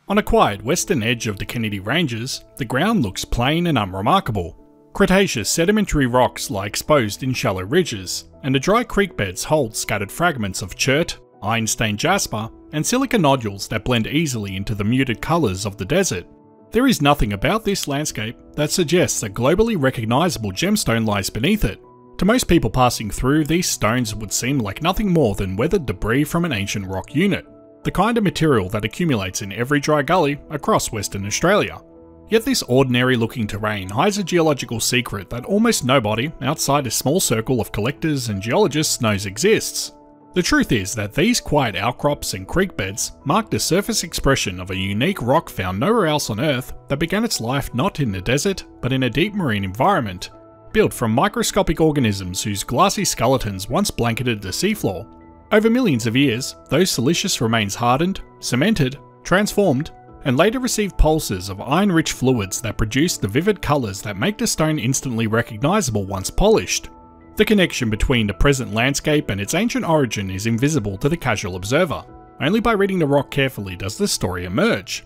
On a quiet western edge of the Kennedy Ranges, the ground looks plain and unremarkable. Cretaceous sedimentary rocks lie exposed in shallow ridges, and the dry creek beds hold scattered fragments of chert, iron-stained jasper, and silica nodules that blend easily into the muted colours of the desert. There is nothing about this landscape that suggests a globally recognisable gemstone lies beneath it. To most people passing through, these stones would seem like nothing more than weathered debris from an ancient rock unit, the kind of material that accumulates in every dry gully across Western Australia. Yet this ordinary looking terrain hides a geological secret that almost nobody outside a small circle of collectors and geologists knows exists. The truth is that these quiet outcrops and creek beds mark the surface expression of a unique rock found nowhere else on Earth that began its life not in the desert but in a deep marine environment, built from microscopic organisms whose glassy skeletons once blanketed the seafloor. Over millions of years, those siliceous remains hardened, cemented, transformed, and later received pulses of iron-rich fluids that produced the vivid colours that make the stone instantly recognisable once polished. The connection between the present landscape and its ancient origin is invisible to the casual observer. Only by reading the rock carefully does the story emerge.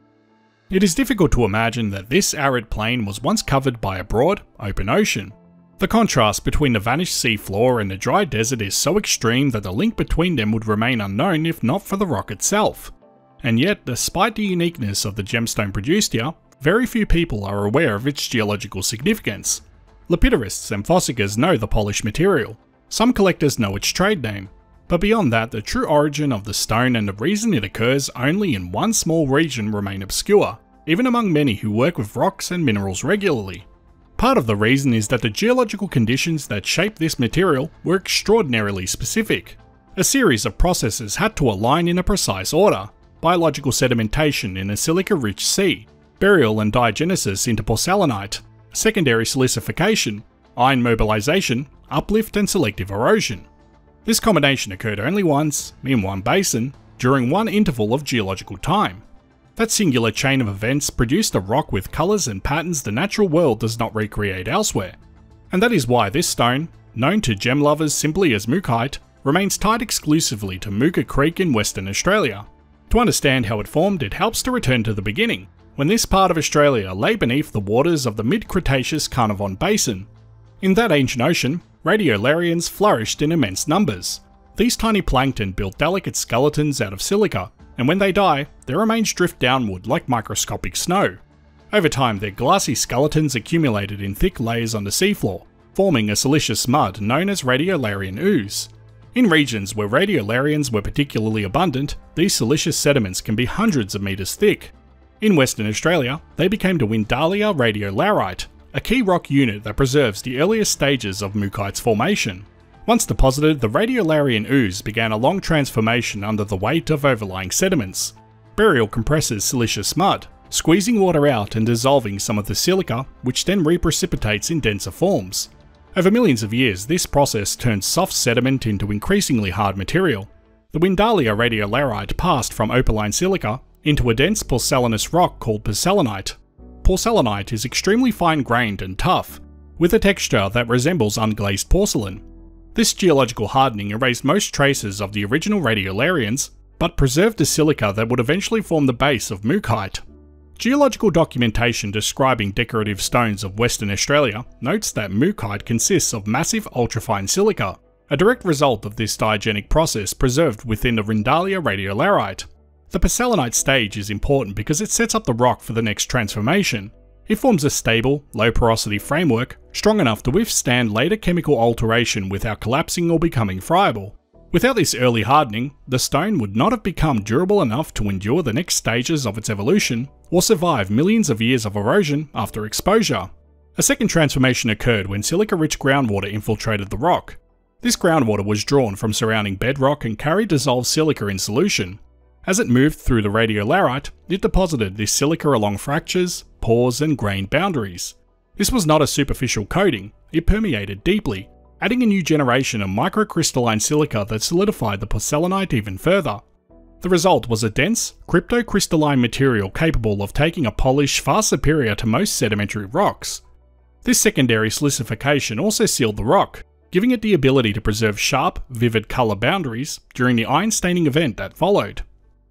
It is difficult to imagine that this arid plain was once covered by a broad, open ocean. The contrast between the vanished seafloor and the dry desert is so extreme that the link between them would remain unknown if not for the rock itself. And yet, despite the uniqueness of the gemstone produced here, very few people are aware of its geological significance. Lapidarists and fossikers know the polished material. Some collectors know its trade name. But beyond that, the true origin of the stone and the reason it occurs only in one small region remain obscure, even among many who work with rocks and minerals regularly. Part of the reason is that the geological conditions that shape this material were extraordinarily specific. A series of processes had to align in a precise order: biological sedimentation in a silica-rich sea, burial and diagenesis into porcellanite, secondary silicification, iron mobilization, uplift and selective erosion. This combination occurred only once, in one basin, during one interval of geological time. That singular chain of events produced a rock with colours and patterns the natural world does not recreate elsewhere. And that is why this stone, known to gem lovers simply as Mookaite, remains tied exclusively to Mooka Creek in Western Australia. To understand how it formed, it helps to return to the beginning, when this part of Australia lay beneath the waters of the mid-Cretaceous Carnarvon Basin. In that ancient ocean, radiolarians flourished in immense numbers. These tiny plankton built delicate skeletons out of silica, and when they die, their remains drift downward like microscopic snow. Over time, their glassy skeletons accumulated in thick layers on the seafloor, forming a siliceous mud known as radiolarian ooze. In regions where radiolarians were particularly abundant, these siliceous sediments can be hundreds of metres thick. In Western Australia, they became the Windalia Radiolarite, a key rock unit that preserves the earliest stages of Mookaite's formation. Once deposited, the radiolarian ooze began a long transformation under the weight of overlying sediments. Burial compresses siliceous mud, squeezing water out and dissolving some of the silica, which then reprecipitates in denser forms. Over millions of years, this process turns soft sediment into increasingly hard material. The Windalia Radiolarite passed from opaline silica into a dense porcellanous rock called porcellanite. Porcellanite is extremely fine-grained and tough, with a texture that resembles unglazed porcelain. This geological hardening erased most traces of the original radiolarians, but preserved the silica that would eventually form the base of Mookaite. Geological documentation describing decorative stones of Western Australia notes that Mookaite consists of massive ultrafine silica, a direct result of this diagenic process preserved within the Windalia Radiolarite. The porcellanite stage is important because it sets up the rock for the next transformation. It forms a stable, low porosity framework, strong enough to withstand later chemical alteration without collapsing or becoming friable. Without this early hardening, the stone would not have become durable enough to endure the next stages of its evolution, or survive millions of years of erosion after exposure. A second transformation occurred when silica-rich groundwater infiltrated the rock. This groundwater was drawn from surrounding bedrock and carried dissolved silica in solution. As it moved through the radiolarite, it deposited this silica along fractures, pores and grained boundaries. This was not a superficial coating, it permeated deeply, adding a new generation of microcrystalline silica that solidified the porcellanite even further. The result was a dense, cryptocrystalline material capable of taking a polish far superior to most sedimentary rocks. This secondary silicification also sealed the rock, giving it the ability to preserve sharp, vivid colour boundaries during the iron staining event that followed.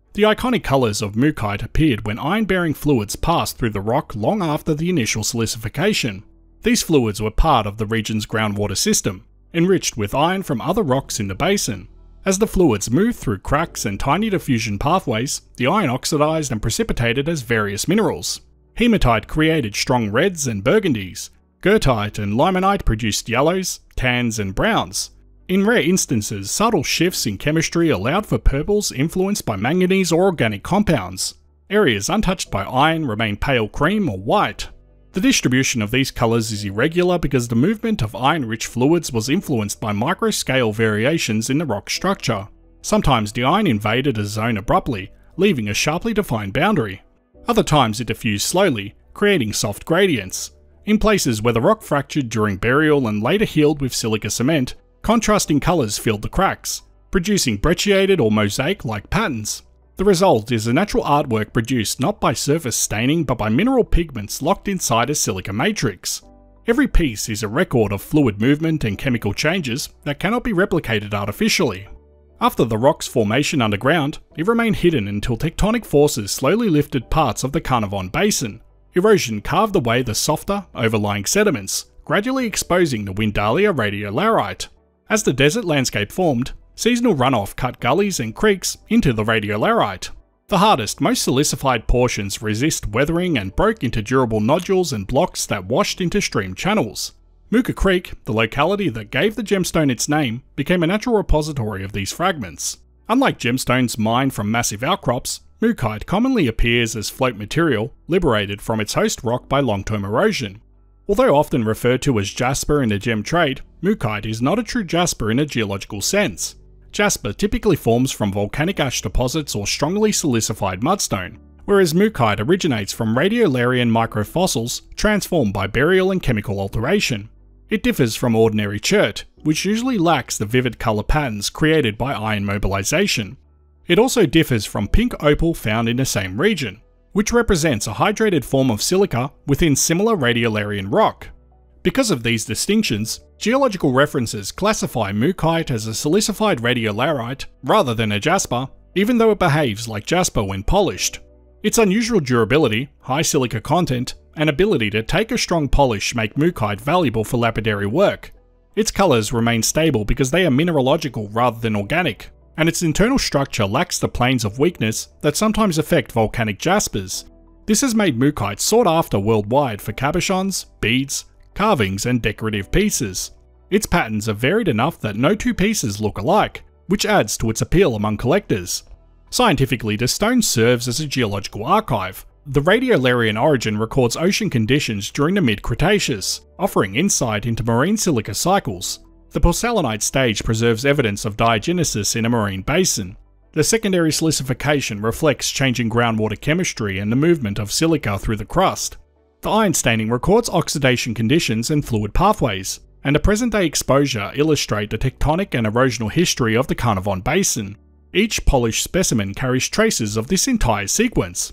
The iconic colours of Mookaite appeared when iron-bearing fluids passed through the rock long after the initial silicification. These fluids were part of the region's groundwater system, enriched with iron from other rocks in the basin. As the fluids moved through cracks and tiny diffusion pathways, the iron oxidized and precipitated as various minerals. Hematite created strong reds and burgundies. Goethite and limonite produced yellows, tans and browns. In rare instances, subtle shifts in chemistry allowed for purples influenced by manganese or organic compounds. Areas untouched by iron remain pale cream or white. The distribution of these colours is irregular because the movement of iron-rich fluids was influenced by micro-scale variations in the rock structure. Sometimes the iron invaded a zone abruptly, leaving a sharply defined boundary. Other times it diffused slowly, creating soft gradients. In places where the rock fractured during burial and later healed with silica cement, contrasting colours filled the cracks, producing brecciated or mosaic-like patterns. The result is a natural artwork produced not by surface staining but by mineral pigments locked inside a silica matrix. Every piece is a record of fluid movement and chemical changes that cannot be replicated artificially. After the rock's formation underground, it remained hidden until tectonic forces slowly lifted parts of the Carnarvon Basin. Erosion carved away the softer, overlying sediments, gradually exposing the Windalia Radiolarite. As the desert landscape formed, seasonal runoff cut gullies and creeks into the radiolarite. The hardest, most silicified portions resist weathering and broke into durable nodules and blocks that washed into stream channels. Mooka Creek, the locality that gave the gemstone its name, became a natural repository of these fragments. Unlike gemstones mined from massive outcrops, Mookaite commonly appears as float material liberated from its host rock by long-term erosion. Although often referred to as jasper in the gem trade, Mookaite is not a true jasper in a geological sense. Jasper typically forms from volcanic ash deposits or strongly silicified mudstone, whereas Mookaite originates from radiolarian microfossils transformed by burial and chemical alteration. It differs from ordinary chert, which usually lacks the vivid colour patterns created by iron mobilization. It also differs from pink opal found in the same region, which represents a hydrated form of silica within similar radiolarian rock. Because of these distinctions, geological references classify Mookaite as a silicified radiolarite rather than a jasper, even though it behaves like jasper when polished. Its unusual durability, high silica content, and ability to take a strong polish make Mookaite valuable for lapidary work. Its colours remain stable because they are mineralogical rather than organic, and its internal structure lacks the planes of weakness that sometimes affect volcanic jaspers. This has made Mookaite sought after worldwide for cabochons, beads, carvings and decorative pieces. Its patterns are varied enough that no two pieces look alike, which adds to its appeal among collectors. Scientifically, the stone serves as a geological archive. The radiolarian origin records ocean conditions during the mid-Cretaceous, offering insight into marine silica cycles. The porcellanite stage preserves evidence of diagenesis in a marine basin. The secondary silicification reflects changing groundwater chemistry and the movement of silica through the crust. The iron staining records oxidation conditions and fluid pathways, and the present-day exposure illustrate the tectonic and erosional history of the Carnarvon Basin. Each polished specimen carries traces of this entire sequence.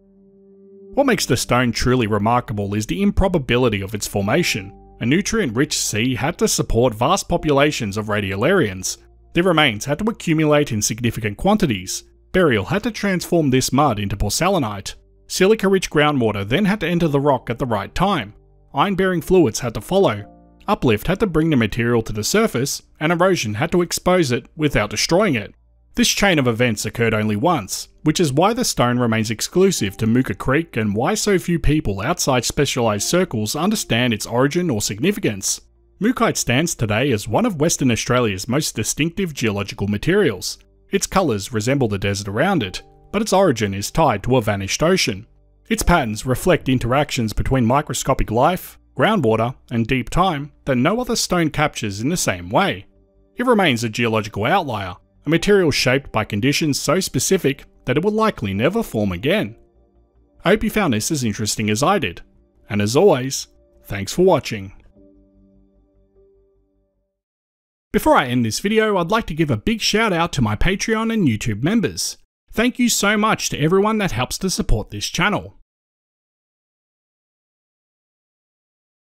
What makes the stone truly remarkable is the improbability of its formation. A nutrient-rich sea had to support vast populations of radiolarians. Their remains had to accumulate in significant quantities. Burial had to transform this mud into porcellanite. Silica-rich groundwater then had to enter the rock at the right time. Iron-bearing fluids had to follow. Uplift had to bring the material to the surface, and erosion had to expose it without destroying it. This chain of events occurred only once, which is why the stone remains exclusive to Mooka Creek and why so few people outside specialised circles understand its origin or significance. Mookaite stands today as one of Western Australia's most distinctive geological materials. Its colours resemble the desert around it, but its origin is tied to a vanished ocean. Its patterns reflect interactions between microscopic life, groundwater, and deep time that no other stone captures in the same way. It remains a geological outlier, a material shaped by conditions so specific that it will likely never form again. I hope you found this as interesting as I did, and as always, thanks for watching. Before I end this video, I'd like to give a big shout out to my Patreon and YouTube members. Thank you so much to everyone that helps to support this channel.